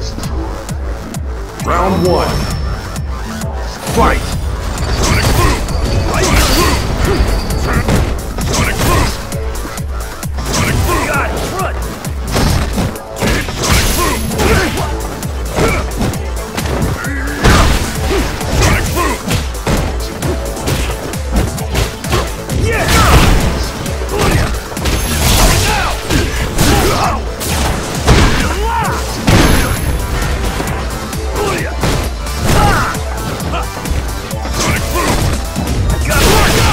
Round one. Fight! Sonic Boom! Sonic Boom! Sonic Boom! Sonic Boom! Got it! Run! Sonic Boom! Sonic Boom! Yeah! Sonic Boom! Got it!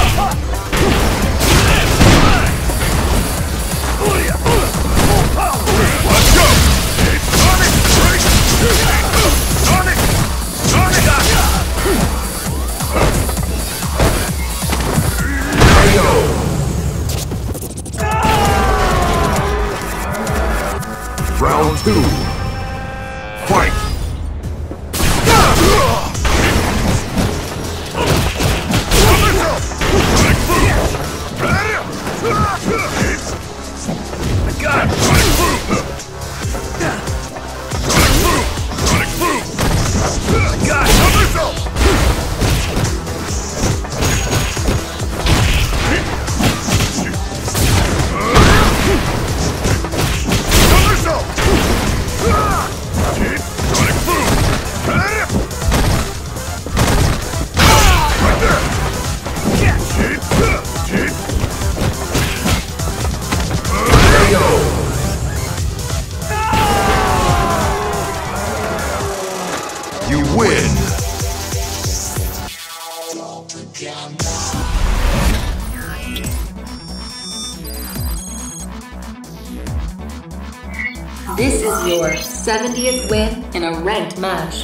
Full power! Let's go! Sonic Break! Sonic! Sonic! Round two. Fight! Sonic Boom! I got it! Sonic Boom! Sonic Boom! Sonic Boom! I got it! Sonic Boom! Right there! You win! This is your 70th win in a ranked match.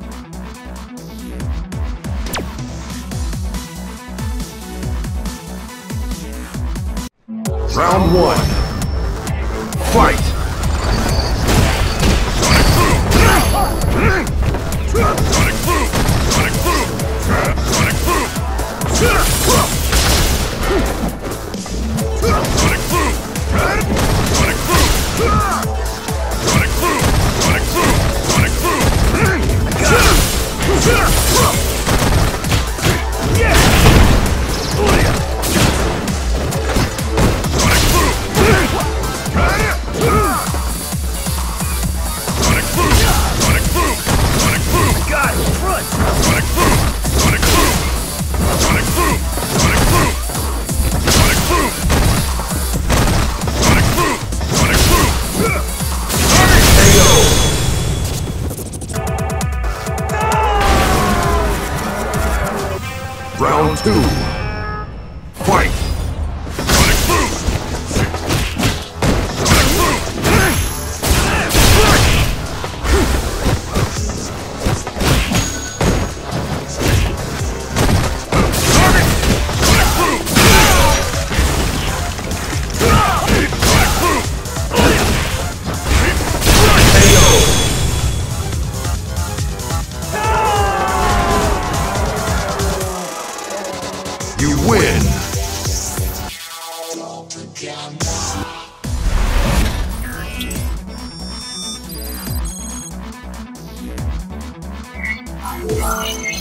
Round one. Fight! Sonic Boom! Sonic Boom! Sonic Boom! Sonic Boom! Sonic Boom! Sonic Boom! Sonic Boom! Sonic Boom! Sonic Boom! Sonic Boom! Yeah! Sonic Boom! Sonic Boom! Sonic Boom! Sonic Boom! Got it! Run! Sonic Boom! Sonic Boom! Sonic Boom! Sonic Boom! Sonic Boom! Sonic Boom! Sonic Boom! Round two. Fight! Sonic Boom! Sonic Boom! Sonic! Sonic Boom! Sonic Boom! You win! Thank you.